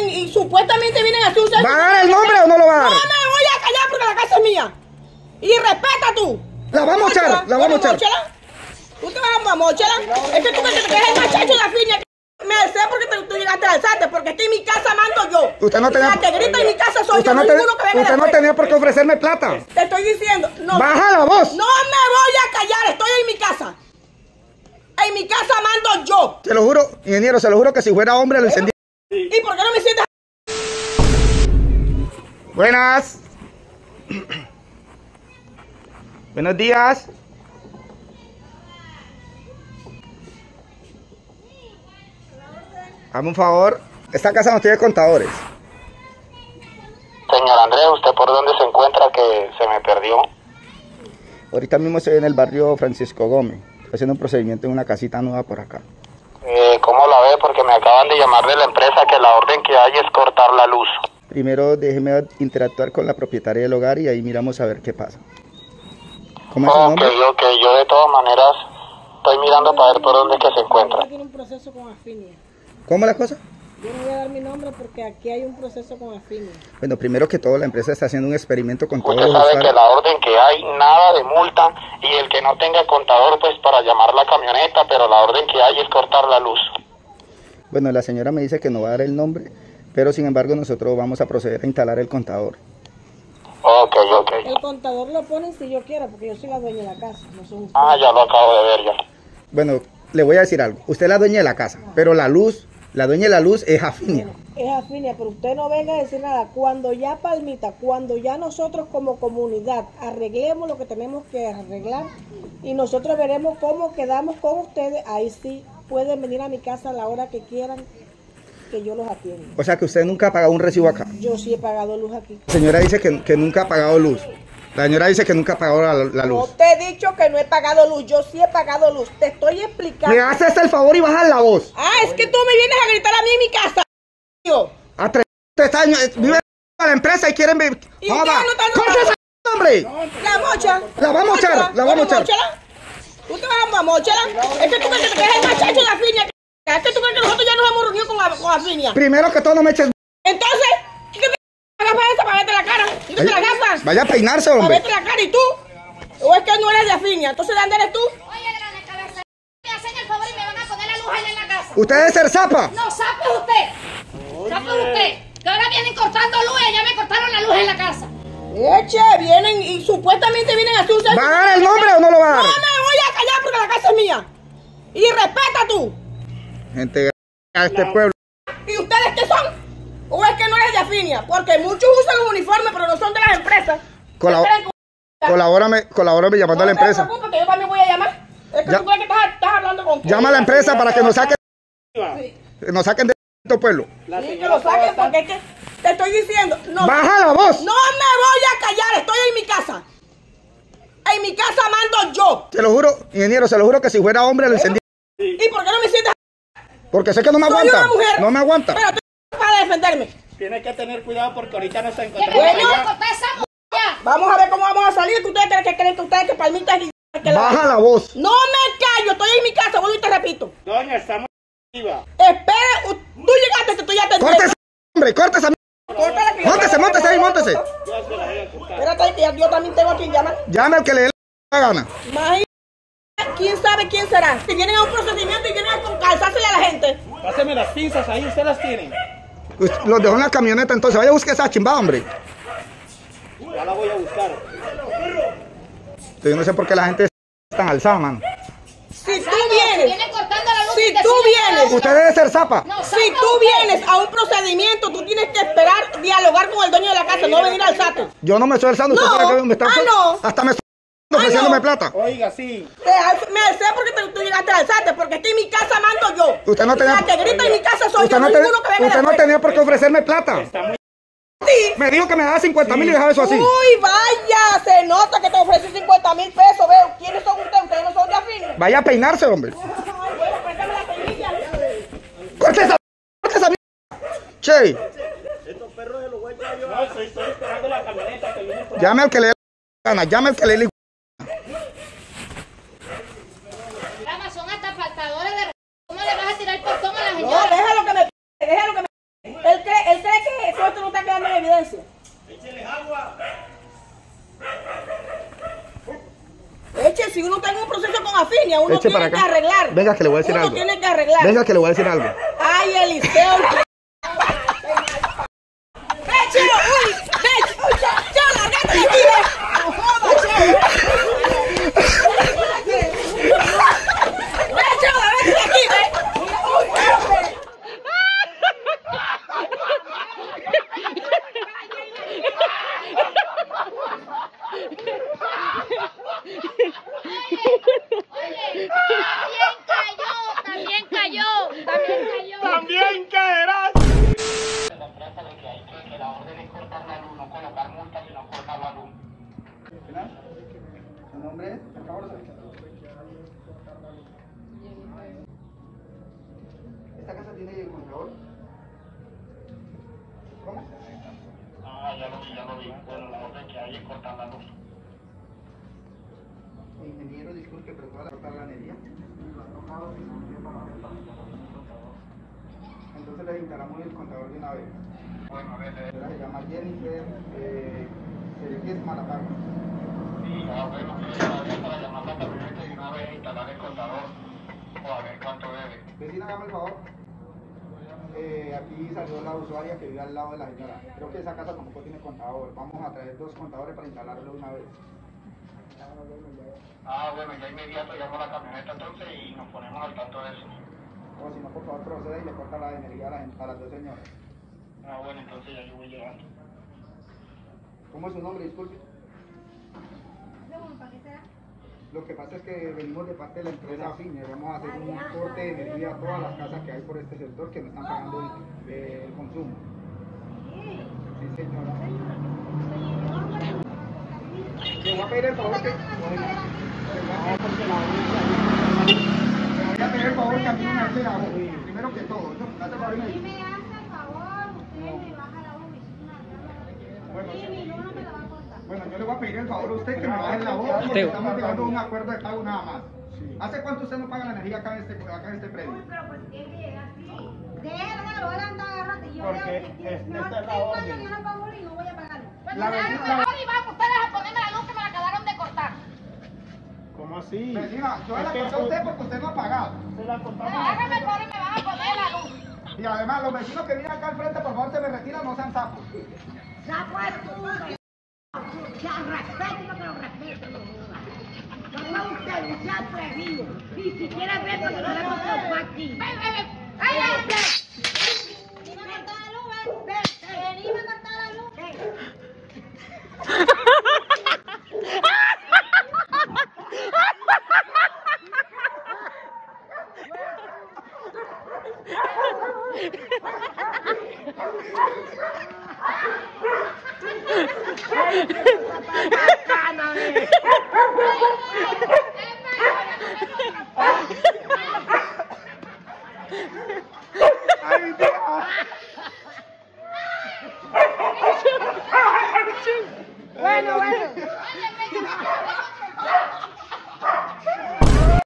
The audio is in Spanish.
vienen y supuestamente vienen a hacer un... ¿Va a dar el nombre o no lo va a dar? No me voy a callar porque la casa es mía. Y respeta tú. La vamos a echar, la vamos a echar. ¿Tú te vas a mochela? Es que tú crees que es el machacho de la finia. Me sé porque tú llegaste a alzarte, porque aquí en mi casa mando yo. Usted no tenía... La que grita en mi casa soy yo, no ninguno que venga usted no después. tenía por qué ofrecerme plata. Te estoy diciendo. No, ¡Baja la voz! no me voy a callar, estoy en mi casa. En mi casa mando yo. Se lo juro, ingeniero, se lo juro que si fuera hombre lo encendí. ¿Y por qué no me sientes? Buenas. Buenos días. Hazme un favor. Esta casa no tiene contadores. Señor Andrés, ¿usted por dónde se encuentra que se me perdió? Ahorita mismo estoy en el barrio Francisco Gómez. Estoy haciendo un procedimiento en una casita nueva por acá. ¿Cómo la ve? Porque me acaban de llamar de la empresa que la orden que hay es cortar la luz. Primero déjeme interactuar con la propietaria del hogar y ahí miramos a ver qué pasa. ¿Cómo es su nombre? Ok, yo de todas maneras estoy mirando para ver por dónde es que se encuentra. Tiene un proceso con Afinia. ¿Cómo la cosa? Yo no voy a dar mi nombre porque aquí hay un proceso con Afinia. Bueno, primero que todo la empresa está haciendo un experimento con todos Usted los sabe usuarios. que la orden que hay, nada de multa, y el que no tenga contador pues para llamar la camioneta, pero la orden que hay es cortar la luz. Bueno, la señora me dice que no va a dar el nombre, pero sin embargo nosotros vamos a proceder a instalar el contador. Ok. El contador lo ponen si yo quiera, porque yo soy la dueña de la casa, no son ustedes. Ah, ya lo acabo de ver ya. Bueno, le voy a decir algo. Usted es la dueña de la casa, pero la luz, la dueña de la luz es Afinia. Es Afinia, pero usted no venga a decir nada. Cuando ya Palmita, cuando ya nosotros como comunidad arreglemos lo que tenemos que arreglar y nosotros veremos cómo quedamos con ustedes, ahí sí pueden venir a mi casa a la hora que quieran, que yo los atienda. O sea que usted nunca ha pagado un recibo acá. Yo sí he pagado luz aquí. La señora dice que nunca ha pagado luz. La señora dice que nunca ha pagado la No luz. te he dicho que no he pagado luz, yo sí he pagado luz. Te estoy explicando. Me haces el favor y bajas la voz. Ah, es que tú me vienes a gritar a mí en mi casa. A 3 años, vive a la empresa y quieren ver. ¿Y ustedes no están- ¡Corte esa hombre! La mocha. La vamos a echar, la vamos a echar. ¿Tú te vas a mochela? Es que tú crees que es el machacho de Afinia. Es que tú crees que nosotros ya nos hemos reunido con Afinia. Primero que todo no me eches. Entonces, ¿qué te hagas esa para verte la cara? Quítate la gafas. Vaya a peinarse, Para hombre. verte la cara y tú. ¿O es que no eres de Afinia? Entonces, ¿de dónde eres tú? Oye, grande cabeza, me hacen el favor y me van a poner la luz allá en la casa. Usted debe ser zapa. No, sape usted. Sape usted. Que ahora vienen cortando luz y ya me cortaron la luz en la casa. Eche, vienen y supuestamente vienen a hacer un... ¿Va a dar el nombre o no lo va a No dar? me voy a callar porque la casa es mía. Y respeta tú. Gente a este pueblo. ¿Y ustedes qué son? ¿O es que no eres de Afinia? Porque muchos usan los uniformes, pero no son de las empresas. Colabórame llamando a la empresa. No te preocupes, que yo también voy a llamar. Es que Ya. tú crees que estás hablando con... Llama a la empresa para que nos saquen, Sí. nos saquen de este pueblo. Sí, que lo saquen porque es que te estoy diciendo... No, ¡Baja la voz! no me voy a callar, estoy en mi casa. En mi casa mando yo. Se lo juro, ingeniero, se lo juro que si fuera hombre lo encendí. ¿Y por qué no me sientes? Porque sé que no me Soy aguanta. una mujer. No me aguanta. Pero estoy para defenderme. Tiene que tener cuidado porque ahorita no se Que encuentra. me Bueno. vayan a cortar esa ya. Vamos a ver cómo vamos a salir. Que ustedes creen que ustedes que Palmita es... que Baja la voz. No me callo, estoy en mi casa, vuelvo y te repito. Doña, estamos arriba. Espera, tú llegaste que tú ya te... Córtese, hombre, córtese. Córtala que yo- Móntese ahí, móntese. Yo se la voy a cortar. Espérate, que yo también tengo a quien llamar. Llame al que le dé la gana. Imagínate, quién sabe quién será. Si vienen a un procedimiento y vienen a calzársele a la gente. Páseme las pinzas ahí, usted las tiene. Los dejó en la camioneta, entonces vaya a buscar esa chimbada, hombre. Ya la voy a buscar. Yo no sé por qué la gente es tan alzada, mano. Si tú Si vienes, vienen cortando la luz Si y te tú siguen vienes- dando- Usted debe ser zapa. No, si sape tú usted. vienes a un procedimiento, tú tienes que esperar, dialogar con el dueño de la casa, no venir a alzarte. Yo no me estoy alzando. No. ¿Usted cree que me está No. hasta me estoy ofreciéndome no. plata? Oiga, sí. Me alcé porque tú llegaste a alzarte, porque aquí en mi casa mando yo. Usted no tenía- La que grita en mi casa soy Usted yo, no, no ninguno que venga usted no después. tenía por qué ofrecerme plata. Está muy... Sí. Me dijo que me daba 50,000 y dejaba eso así. Uy, vaya, se nota que te ofrecí 50,000 pesos, veo. ¿Quiénes son ustedes? Ustedes no son de Afinia. Vaya a peinarse, hombre. Ay, bueno, préstame la peinilla. Corte esa Che, No, estoy esperando la camioneta que viene por ahí. llame al que le dé la gana, llame al que le dé la Rama, son hasta faltadores de... ¿Cómo le vas a tirar el portón a la No, señora? déjalo que me... El evidencia. Écheles agua. Eche, si uno tiene un proceso con Afinia, uno Eche para tiene que acá. arreglar. Venga, que le voy a decir uno algo. Tiene que arreglar. Venga, que le voy a decir algo. Ay, Eliseo. Ve, Cheo, uy, ve, uy, Cheo, largate de aquí, ve. No jodas, Cheo. Ve, Cheo, largate de aquí, ve. Uy, También cayó. También caerás. La empresa de que hay que la orden es cortar la luz, no colocar multas, sino cortar la luz. ¿Su nombre es? Por favor. ¿Esta casa tiene contador? ¿Cómo? Ah, ya lo vi. Bueno, la orden que hay es cortar la luz. Ingeniero, disculpe, pero ¿puedo cortar la energía? Entonces le instalamos el contador de una vez. Bueno, Se llama Jennifer, se le quiere Malapaga. sí, bueno, para llamar la camioneta y una vez instalar el contador. O a ver cuánto debe. Vecina, hágame el favor. Aquí salió la usuaria que vive al lado de la señora. Creo que esa casa tampoco tiene contador. Vamos a traer 2 contadores para instalarlo de una vez. Ah, bueno, ya inmediato llamo a la camioneta entonces y nos ponemos al tanto de eso. O si no, por favor, proceda y le corta la energía a las 2 señoras. Ah, bueno, entonces ya yo voy llegando. ¿Cómo es su nombre? Disculpe. Lo que pasa es que venimos de parte de la empresa Afinia. Vamos a hacer un corte de energía a todas las casas que hay por este sector que no están pagando el consumo. Sí, señora. Le voy a pedir el favor que... Le voy a pedir el favor que a mí no me hace la voz. Primero que todo. ¿No? Date para mí. Si me hace el favor, usted me baja la voz, me dice una y mi luna me la va a cortar. Bueno, yo le voy a pedir el favor a usted que me baje la voz porque estamos llegando a un acuerdo de pago nada más. ¿Hace cuánto usted no paga la energía acá en este predio? Uy, pero pues tiene que llegar así. Déjalo, lo voy a levantar agarrate. Yo Porque mejor esta es la 5 orden. años yo no pago y no voy a pagarlo. Pues La me dan vecina- mejor y van ustedes a ponerme la luz que me la acabaron de cortar. ¿Cómo así? Vecina, yo Es la que corté a usted porque usted no ha pagado. se la cortamos. Háganme el favor y me van a poner la luz. Y además, los vecinos que vienen acá al frente, por favor, se me retiran, no sean sapos. Sapo es tú. Ya respete que lo respete. No usted, no sea atrevido. Ni siquiera ve porque no le hemos tocado aquí. Ven, ven, ven. ¡Ay, ay, ay! Venime a cortar la luz, ven. Venime a cortar la luz, ven. ¡Ven, ven!